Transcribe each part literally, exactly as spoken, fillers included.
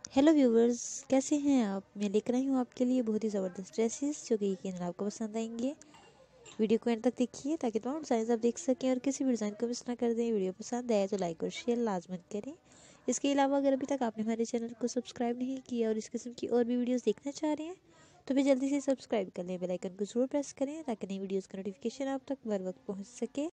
Hello viewers, कैसे हैं आप। मैं लेकर आई हूँ आपके लिए बहुत ही ज़बरदस्त ड्रेसेस जो कि यकीनन आपको पसंद आएंगे। वीडियो को एंड तक देखिए ताकि तमाम डिज़ाइन आप देख सकें और किसी भी डिज़ाइन को मिस ना कर दें। वीडियो पसंद आए तो लाइक और शेयर लाजमत करें। इसके अलावा अगर अभी तक आपने हमारे चैनल को सब्सक्राइब नहीं किया और इस किस्म की और भी वीडियोज़ देखना चाह रहे हैं तो फिर जल्दी से सब्सक्राइब कर लें, बेल आइकन को ज़रूर प्रेस करें ताकि नई वीडियोज़ का नोटिफिकेशन आप तक बर वक्त पहुँच सके।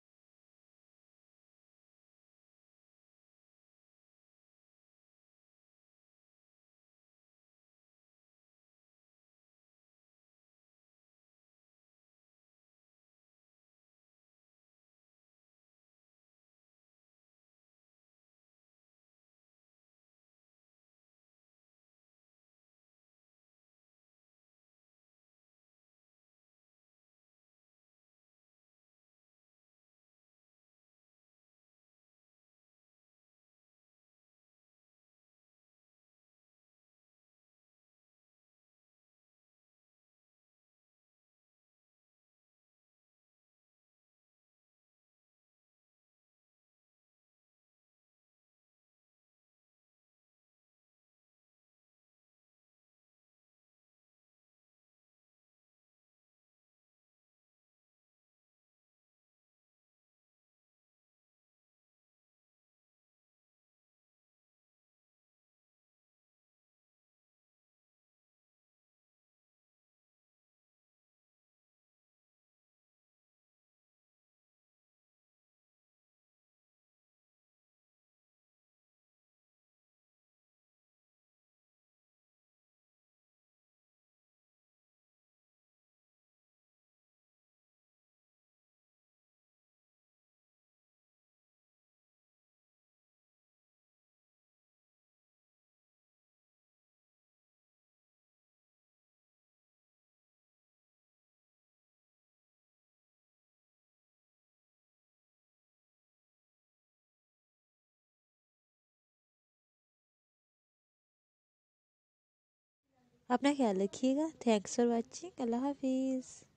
अपना ख्याल रखिएगा। Thanks for watching. अल्लाह हाफिज़।